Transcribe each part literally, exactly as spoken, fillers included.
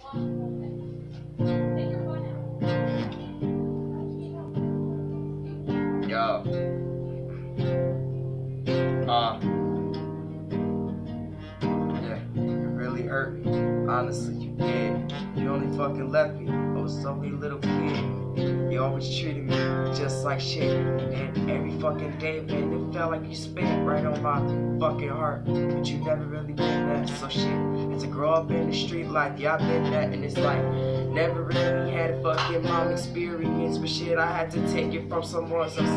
Yo. Uh. Yeah, you really hurt me. Honestly, you did. You only fucking left me. I was only a little kid. You always treated me just like shit. And every fucking day, man, it felt like you spit right on my fucking heart. But you never really been that. So shit, and to grow up in the street life, yeah, I've been that. And it's like, never really had a fucking mom experience. But shit, I had to take it from someone. So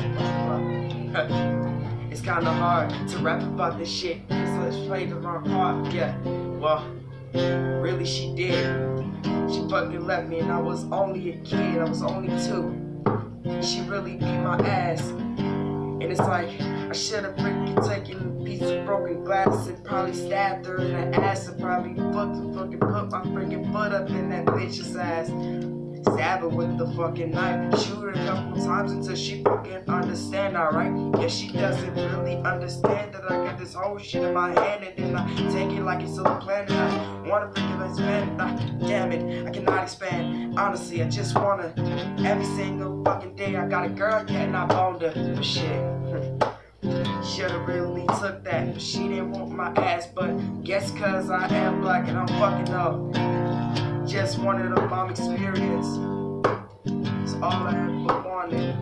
it's kinda hard to rap about this shit. So let's play the wrong part. Yeah, well, really she did. She fucking left me and I was only a kid. I was only two. She really beat my ass. And it's like, I should've freaking taken a piece of broken glass and probably stabbed her in the ass and probably fucking fucking put my freaking butt up in that bitch's ass. Stab her with the fucking knife, shoot her a couple times until she fucking understand, alright? Yeah, she doesn't really understand that I got this whole shit in my hand and then I take it like it's a planet. I wanna freaking expand it, uh, damn it, I cannot expand. Honestly, I just wanna, every single fucking day I got a girl, yeah, and I boned her, but shit. Should've really took that, but she didn't want my ass, but guess cause I am black and I'm fucking up. Just wanted a mom experience. It's all I ever wanted.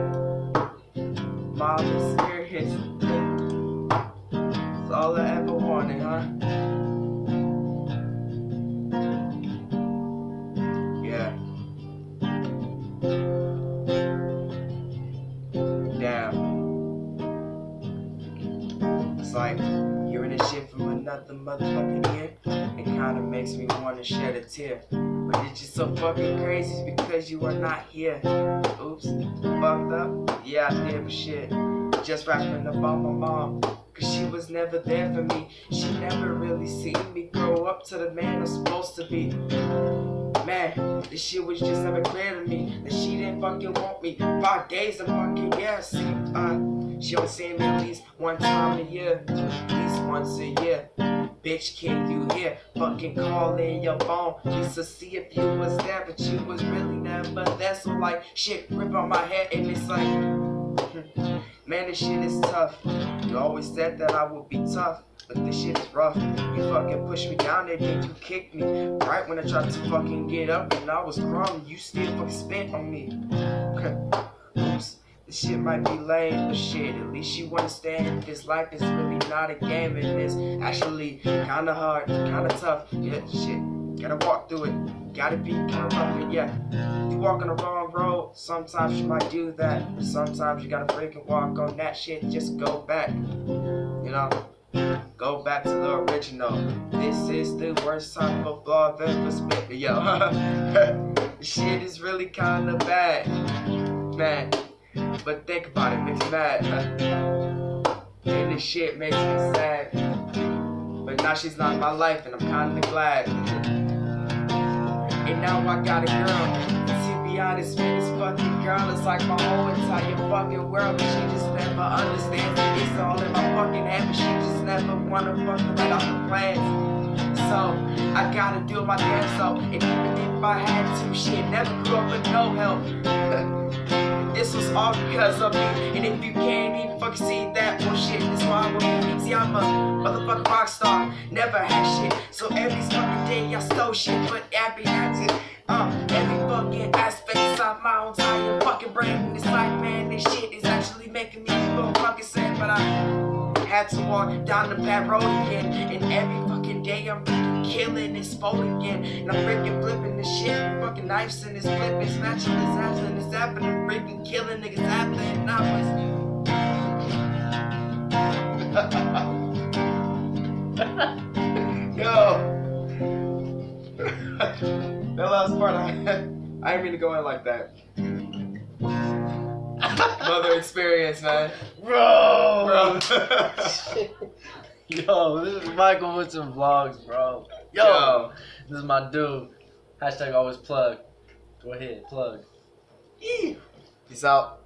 Mom experience. It's all I ever wanted, huh? Yeah. Damn. It's like hearing this shit from another motherfucking ear. It kinda makes me wanna shed a tear. But it's just so fucking crazy because you are not here. Oops, fucked up? Yeah, I did, but shit. Just rapping about my mom. Cause she was never there for me. She never really seen me grow up to the man I'm supposed to be. Man, this shit was just never clear to me. That she didn't fucking want me. Five days of fucking yeah, see, uh, she only seen me at least one time a year. At least once a year. Bitch, can you hear? Fucking calling your phone just to see if you was there, but you was really never there. So like, shit, rip on my head, and it's like, man, this shit is tough. You always said that I would be tough, but this shit is rough. You fucking pushed me down and then you kicked me right when I tried to fucking get up, and I was crawling. You still fucking spit on me. Oops. This shit might be lame, but shit, at least you understand this life is really not a game, and it's actually kinda hard, kinda tough. Yeah, shit, gotta walk through it, gotta be kinda rough, and yeah, you walk on the wrong road, sometimes you might do that, but sometimes you gotta freaking walk on that shit, just go back, you know, go back to the original. This is the worst type of law I've ever spit, yo. This shit is really kinda bad, man. But think about it, makes me mad. And this shit makes me sad. But now she's not in my life and I'm kinda glad. And now I got a girl. To be honest, man, this fucking girl is like my whole entire fucking world. But she just never understands it. It's all in my fucking head, but she just never wanna fucking write out the plans. So I gotta do my damn self. And even if I had to, shit, never grew up with no help. This was all because of me. And if you can't even fucking see that bullshit, that's why I'm with me. See, I'm a motherfucking rock star, never had shit. So every fucking day I stole shit, but every acted, uh, every fucking aspect inside my entire fucking brain. And it's like, man, this shit is actually making me go fucking sad, but I had to walk down the bad road again. And every fucking day I'm freaking killing and spoiling again. And I'm freaking flipping this shit with fucking knives and it's flipping, smashing this ass and it's happening, freaking killing niggas after. And I was yo. That last part, I, I didn't mean to go in like that. Mother experience, man. Bro! Bro. Yo, this is Michael with some vlogs, bro. Yo, Yo. This is my dude. Hashtag always plug. Go ahead, plug. Peace out.